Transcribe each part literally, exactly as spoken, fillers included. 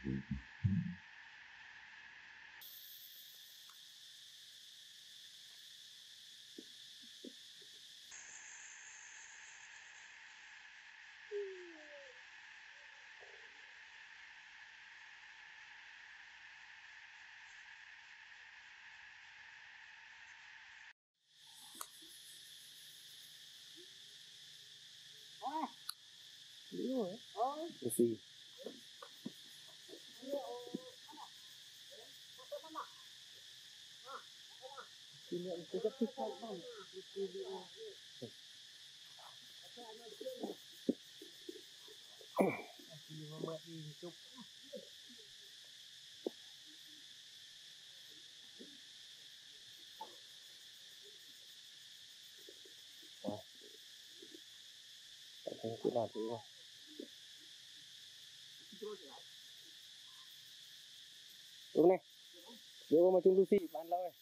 Let's see. Ini kita pisah bang. Masih membuat hidup. Wah, tak tengok lah tu. Đúng này, vô mà chung tu sĩ bán lâu này.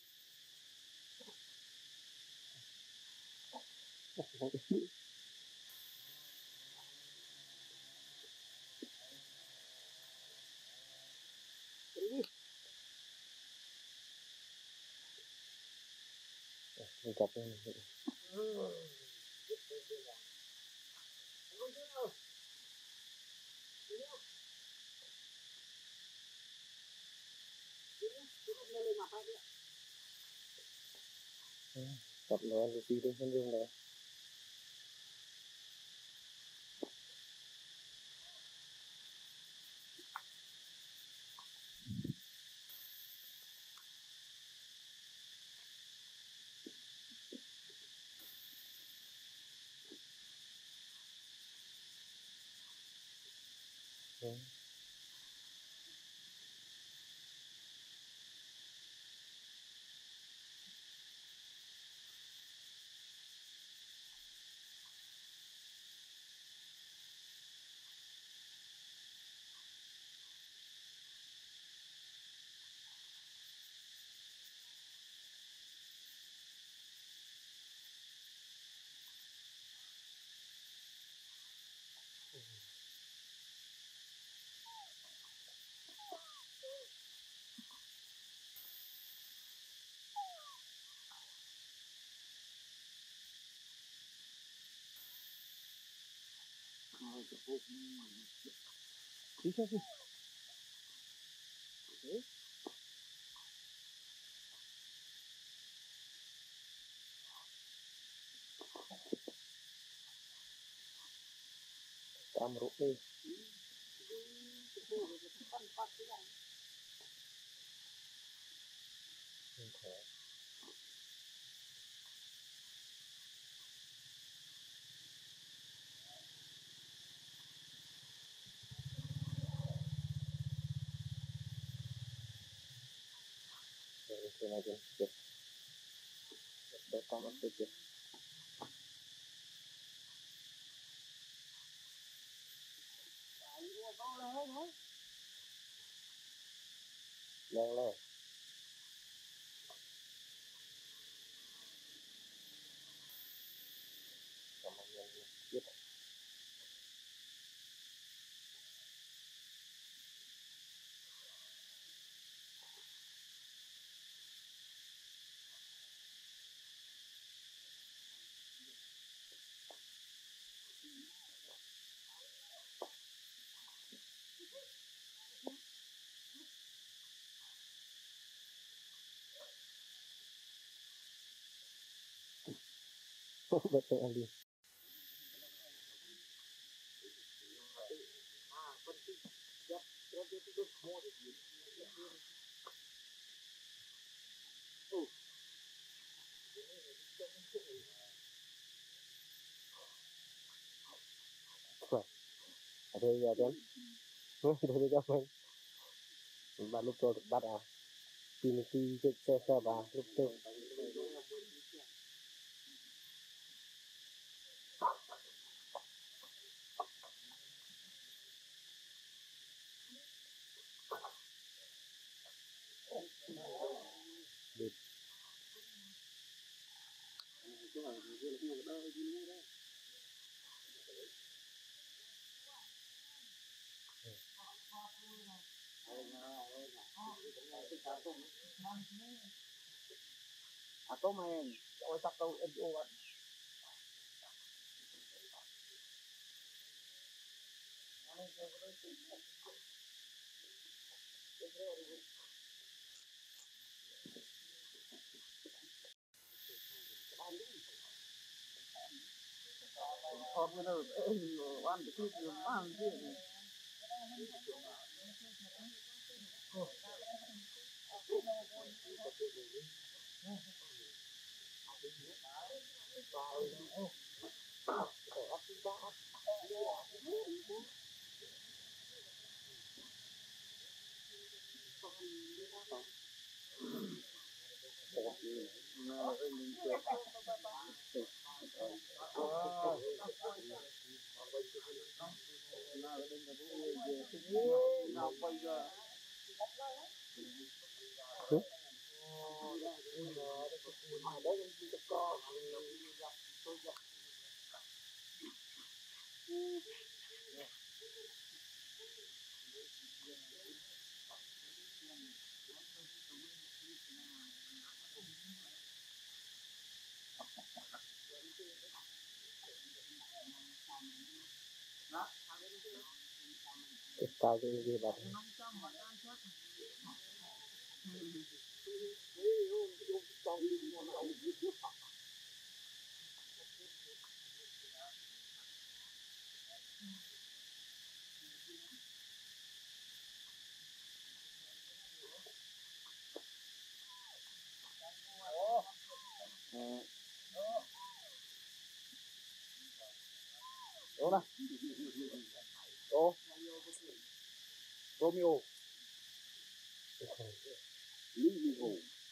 Mình cặp lên. Cặp nó ăn gì đi hơn dương này. Ừ. Bisa sih. Okay. Amruk nih. Okay. Itu aja. Yes. Datang saja. Yang lain. Sama yang dikit. Betul Ali. Wah, ada ya kan? Dari kapan? Bạn lúc tôi được bắt à? Tìm khi cái xe xe bà lúc tôi. Được. Atau main, oh tak tahu N O kan. Oh benar, eh, wan itu memang dia. Nah, ini dia. Nah, ini nggak boleh dia. Apa juga? Ada yang dicekok. Kita cái gì vậy? Đó này. Đó. Romeo. Romeo.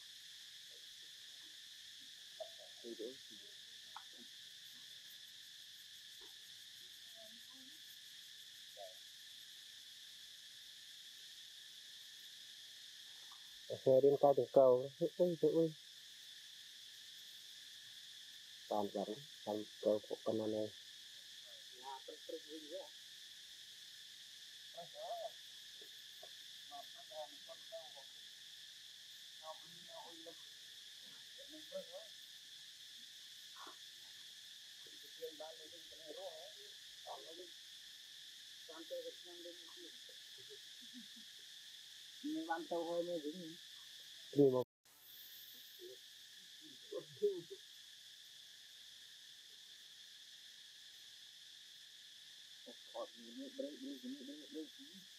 Xe đến cao đường cầu, ui ui ui, toàn vẫn thành cầu của con này. Mình ăn sâu hơi mới dính. Đi một Còn mình break break break break break.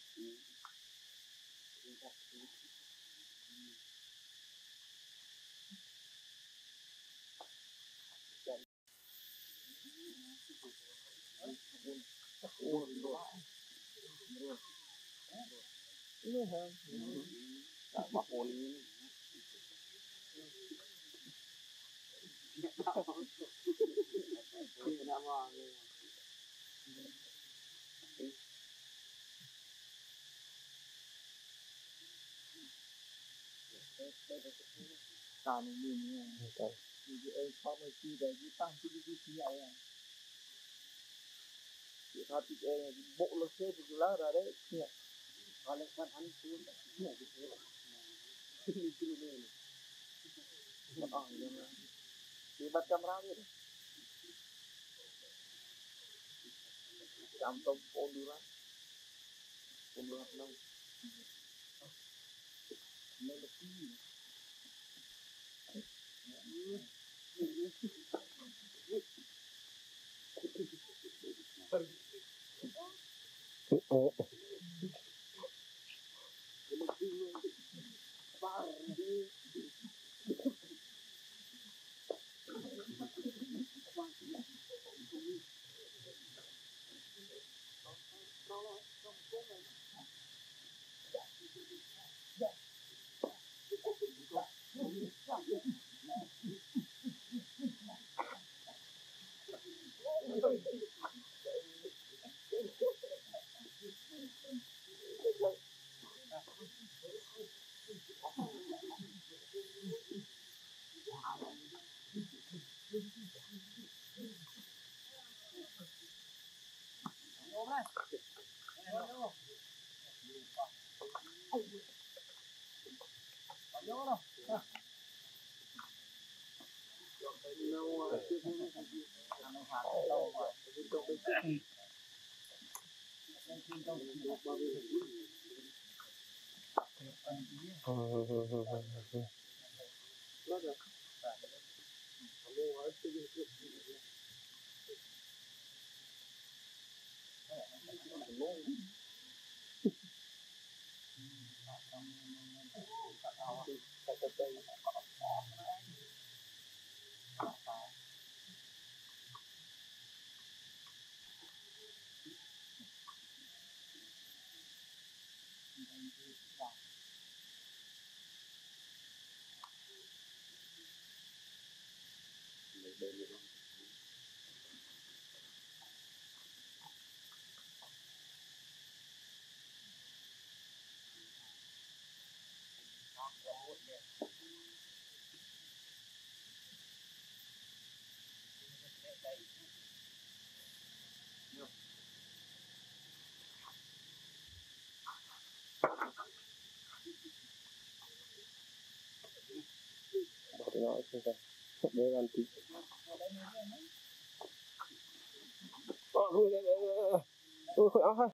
Ini hả? Tak mahon. Ini nama. Tao mình nhìn nha. Thì em không phải chi để đi tăng cái cái gì vậy à? Thì thật thì bộ lực xe thì lá ra đấy. Kalau kan ăn xuống này thì thế. Ini ini ini. Oh, iya. Di bat kamera gitu. Campur ponduran. Ponduran nang. Melati. oh, Bỏ tụi nó xuống đây. Để ăn tí. Ờ, thôi, thôi, thôi, thôi, thôi, thôi, thôi, thôi.